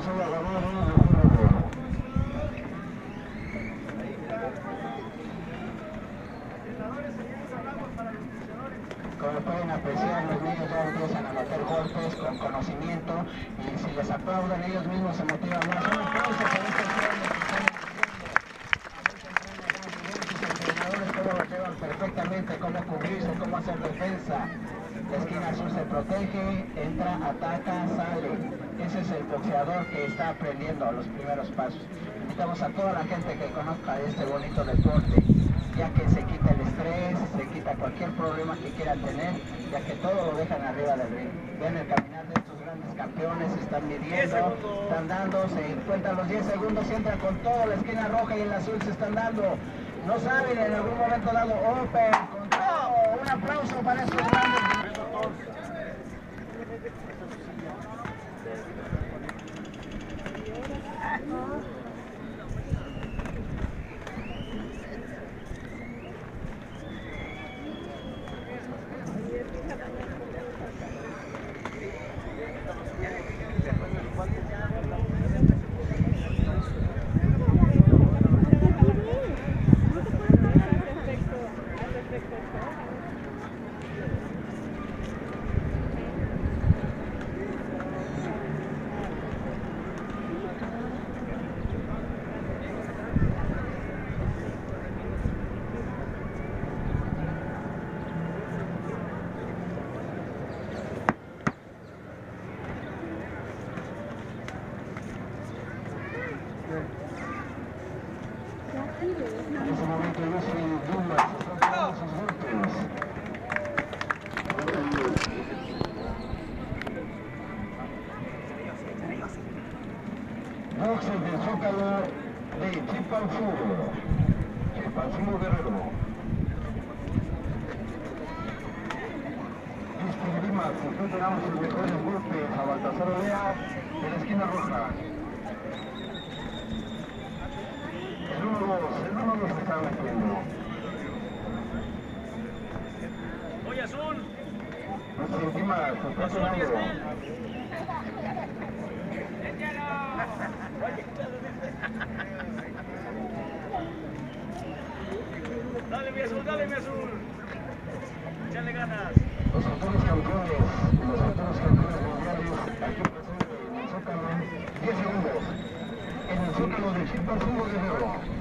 Como pueden apreciar, los niños ya empiezan a meter golpes con conocimiento y si les aplauden ellos mismos se motivan más. Un aplauso para estos jóvenes que están sus entrenadores cómo lo llevan perfectamente, cómo cubrirse, cómo hacer defensa. La esquina azul se protege, entra, ataca, sale. Ese es el boxeador que está aprendiendo los primeros pasos. Invitamos a toda la gente que conozca este bonito deporte, ya que se quita el estrés, se quita cualquier problema que quieran tener, ya que todo lo dejan arriba del ring. Ven el caminar de estos grandes campeones, están midiendo, están dando, se cuentan los 10 segundos, entran con todo, la esquina roja y el azul se están dando. No saben, en algún momento dado open, con todo. Un aplauso para estos grandes. En ese momento yo soy Dumas, están pegando sus golpes. Boxer del Zócalo de Chilpancingo. Chilpancingo Guerrero. Este Lima, se encontramos los mejores golpes a Baltasar Olea de la esquina roja. El 1-2 se está metiendo. Oye, Azul. Nuestro encima se está sonando. Dale, mi Azul, dale, mi Azul. Échale ganas. Los actuales campeones mundiales aquí presentes en el Zócalo, 10 segundos. En el Zócalo de Chilpancingo Guerrero.